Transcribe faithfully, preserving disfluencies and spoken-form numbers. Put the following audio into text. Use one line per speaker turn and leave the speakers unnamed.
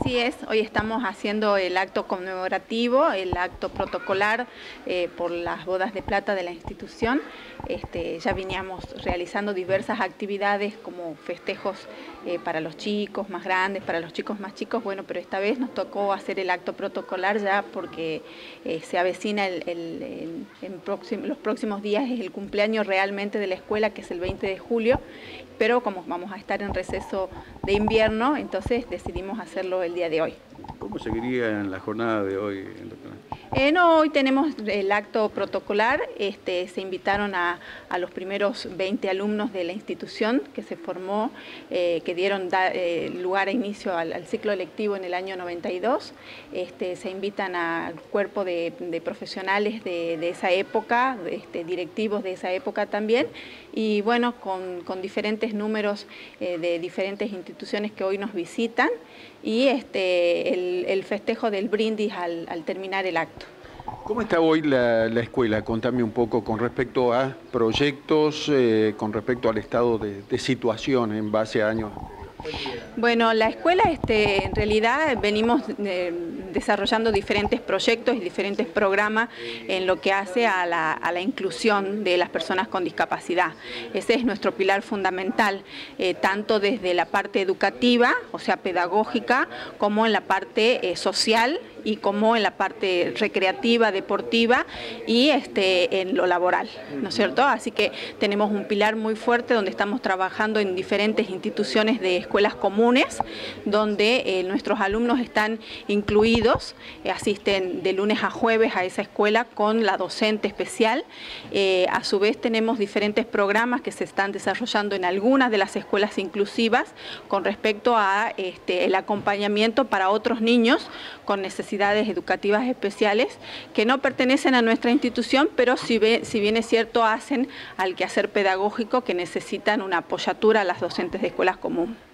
Así es, hoy estamos haciendo el acto conmemorativo, el acto protocolar eh, por las bodas de plata de la institución. Este, ya veníamos realizando diversas actividades como festejos eh, para los chicos más grandes, para los chicos más chicos, bueno, pero esta vez nos tocó hacer el acto protocolar ya porque eh, se avecina el, el, el, en próximo, los próximos días, es el cumpleaños realmente de la escuela, que es el veinte de julio, pero como vamos a estar en receso de invierno, entonces decidimos hacerlo el día de hoy.
¿Cómo seguiría en la jornada de hoy, doctora?
Eh, no, hoy tenemos el acto protocolar. Este, se invitaron a, a los primeros veinte alumnos de la institución que se formó, eh, que dieron da, eh, lugar a inicio al, al ciclo lectivo en el año noventa y dos. Este, se invitan al cuerpo de, de profesionales de, de esa época, este, directivos de esa época también, y bueno, con, con diferentes números eh, de diferentes instituciones que hoy nos visitan, y este, el, el festejo del brindis al, al terminar el acto.
¿Cómo está hoy la, la escuela? Contame un poco con respecto a proyectos, eh, con respecto al estado de, de situación en base a años.
Bueno, la escuela este, en realidad venimos eh, desarrollando diferentes proyectos y diferentes programas en lo que hace a la, a la inclusión de las personas con discapacidad. Ese es nuestro pilar fundamental, eh, tanto desde la parte educativa, o sea, pedagógica, como en la parte eh, social y como en la parte recreativa, deportiva y este, en lo laboral, ¿no es cierto? Así que tenemos un pilar muy fuerte donde estamos trabajando en diferentes instituciones de escuelas comunes, donde eh, nuestros alumnos están incluidos, eh, asisten de lunes a jueves a esa escuela con la docente especial. Eh, a su vez tenemos diferentes programas que se están desarrollando en algunas de las escuelas inclusivas con respecto a este, el acompañamiento para otros niños con necesidades educativas especiales que no pertenecen a nuestra institución, pero si, ve, si bien es cierto, hacen al quehacer pedagógico que necesitan una apoyatura a las docentes de escuelas comunes.